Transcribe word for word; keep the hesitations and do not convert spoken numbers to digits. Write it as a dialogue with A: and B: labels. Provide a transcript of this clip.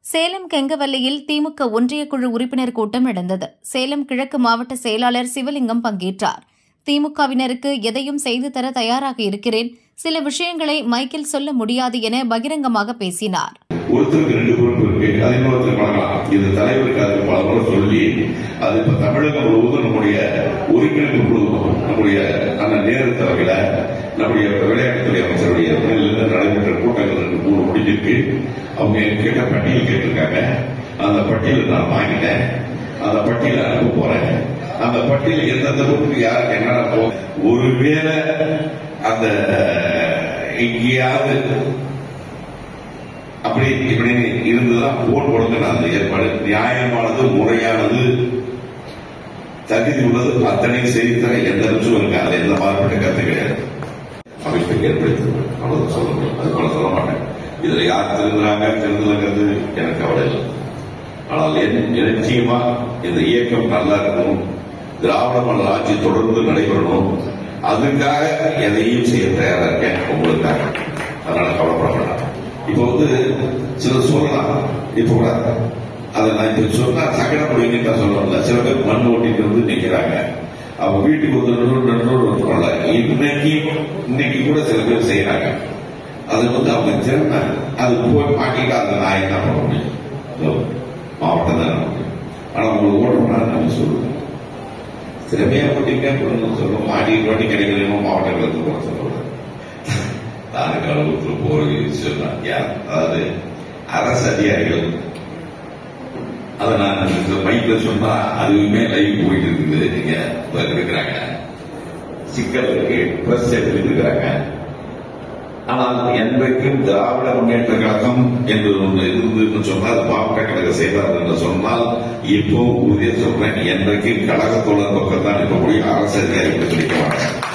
A: சேலம் கெங்கவல்லியில் திமுக ஒன்றிய குழு உறுப்பினர் கூட்டம் நடந்தது. சேலம் கிழக்கு மாவட்ட செயலாளர் சிவலிங்கம் பங்கேற்றார். திமுகவினருக்கு எதையும் செய்து தர தயாராக இருக்கிறேன், சில விஷயங்களை மைக்கில் சொல்ல முடியாது என பகிரங்கமாக பேசினார்.
B: ஒருத்தருக்கு ரெண்டு பொறுப்பு இருக்கு, அது இன்னொருத்தர் பண்ணலாம். இது தலைவருக்கு அது பல முறை சொல்லி, அது இப்ப தமிழகம் முழுவதும் நம்முடைய ஒருங்கிணைப்பு குழு, நம்முடைய அந்த நேரு தலைமையில நம்முடைய விளையாட்டுத்துறை அமைச்சருடைய நடைபெற்ற கூட்டங்கள் ரெண்டு மூணு முடிஞ்சிருக்கு. அவங்க கேட்ட பட்டியல் கேட்டிருக்காங்க. அந்த பட்டியலை நான் வாங்கினேன். அந்த பட்டியலை அனுப்ப போறேன். அந்த பட்டியல் எந்தெந்த பொருளுக்கு யாருக்கு என்ன, ஒருவேளை அந்த எங்கேயாவது அப்படி இப்படின்னு இருந்துதான் போன் கொடுங்க. அந்த ஏற்பாடு நியாயமானது, முறையானது, தகுதி உள்ளது, அத்தனை செய்தித்தர எந்த நிமிஷம் இருக்கு. அது எந்த மாறுபட்ட கருத்து கிடையாது. அமைப்பை ஏற்படுத்தி அவ்வளவு சொல்ல முடியும். அது போல சொல்ல மாட்டேன். இதுல யார் தெரிஞ்சுறாங்க தெரிஞ்சுங்கிறது எனக்கு கவலை இல்லை. ஆனால் நிச்சயமா இந்த இயக்கம் நல்லா இருக்கணும், திராவிட மாடல் ஆட்சி தொடர்ந்து நடைபெறணும். அதுக்காக எதையும் செய்ய தயாரா இருக்கேன் உங்களுக்காக. அதனால கவலைப்பட மாட்டேன். இப்ப வந்து சிலர் சொல்லலாம், இப்ப கூட அதை நான் இப்ப சொன்னா தகட முடியுங்க சொல்லல. சில பேர் மண் ஓட்டிட்டு வந்து நிக்கிறாங்க. அவங்க வீட்டுக்கு வந்து நடுநூறு இன்னைக்கு இன்னைக்கு கூட சில பேர் செய்யறாங்க. அது வந்து அவங்க திறமை. அது போய் மாட்டிட்டு அந்த நான் என்ன பண்ண முடியும்? மாவட்டம் தான் முடியும். ஆனா உங்களுக்கு ஓட்டணும்னா நம்ம சொல்லுவோம், திறமையா போட்டீங்க சொல்லுவோம். மாட்டிட்டு வாட்டி கிடைக்கணும் மாவட்டங்களுக்கு போக சொல்லுவோம். தாலுக்கா அளவுக்கு போறது சொன்னாங்க. அதாவது அரசு அதிகாரிகள் அதை நான் மைக்ல சொன்னா அதுவுமே லைவ் போயிட்டு இருக்குது. நீங்க இருக்கிறாங்க, சிக்கல் இருக்கு, பிரஸ் எடுத்துட்டு இருக்கிறாங்க. ஆனால் என்றைக்கும் திராவிட முன்னேற்ற கழகம் என்று ஒன்று இருந்ததுன்னு சொன்னால் மாவட்ட கழக செயலாளர் என்று சொன்னால் இப்போ உறுதியை சொல்றேன், என்றைக்கும் கழகத்தோட பக்கம் தான் இருக்க முடியும். அரசு அதிகாரிகள் சொல்லிக்க மாட்டாங்க.